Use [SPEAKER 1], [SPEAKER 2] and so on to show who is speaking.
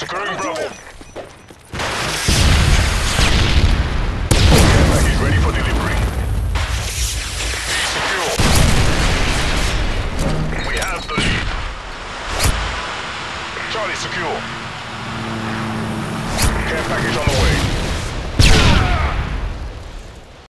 [SPEAKER 1] Securing Bravo. Care package ready for delivery. Secure. We have the lead. Charlie secure. Care package on the way.